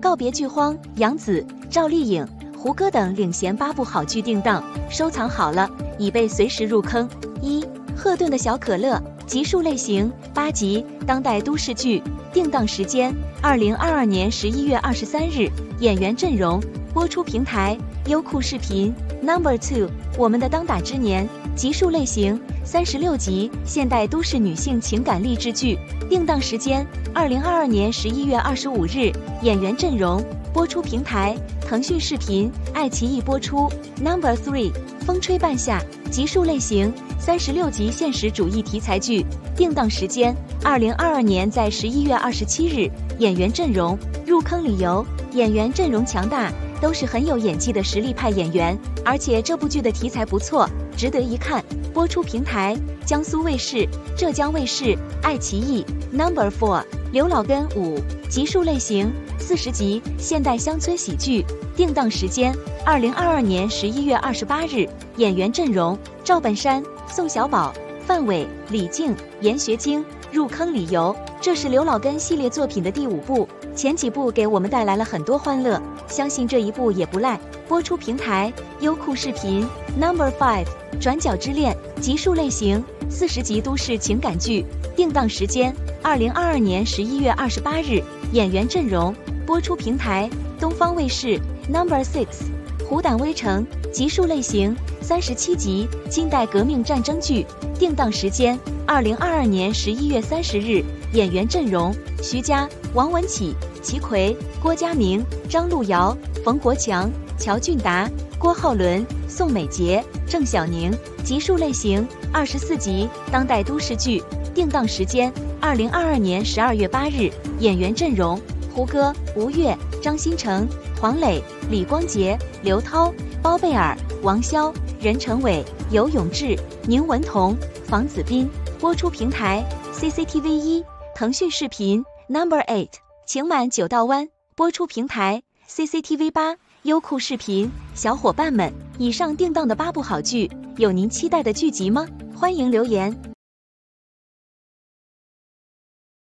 告别剧荒，杨紫、赵丽颖、胡歌等领衔8部好剧定档，收藏好了，以备随时入坑。赫顿的小可乐，集数类型，8集，当代都市剧，定档时间2022年11月23日，演员阵容，播出平台优酷视频 No.2， 我们的当打之年，集数类型36集，现代都市女性情感励志剧，定档时间2022年11月25日，演员阵容，播出平台腾讯视频、爱奇艺播出 No.3， 风吹半夏，集数类型36集现实主义题材剧，定档时间2022年在11月27日，演员阵容，入坑理由，演员阵容强大，都是很有演技的实力派演员，而且这部剧的题材不错，值得一看。播出平台江苏卫视、浙江卫视、爱奇艺 No.4， 刘老根5，集数类型40集，现代乡村喜剧，定档时间2022年11月28日，演员阵容，赵本山、宋小宝、范伟、李静、严学晶。入坑理由，这是刘老根系列作品的第5部，前几部给我们带来了很多欢乐，相信这一部也不赖。播出平台优酷视频 No.5， 转角之恋，集数类型40集都市情感剧，定档时间2022年11月28日，演员阵容，播出平台东方卫视 No.6， 虎胆微城，集数类型37集，近代革命战争剧，定档时间2022年11月30日，演员阵容，徐佳、王文启、齐奎、郭嘉明、张路遥、冯国强、乔俊达、郭浩伦、宋美洁、郑晓宁，集数类型24集，当代都市剧，定档时间2022年12月8日，演员阵容，胡歌、吴越、张新成、黄磊、李光洁、刘涛、包贝尔、王骁、任成伟、尤永志、宁文彤、房子斌。播出平台 CCTV 1，腾讯视频 No.8， 情满9道湾。播出平台 CCTV 8，优酷视频。小伙伴们，以上定档的8部好剧，有您期待的剧集吗？欢迎留言。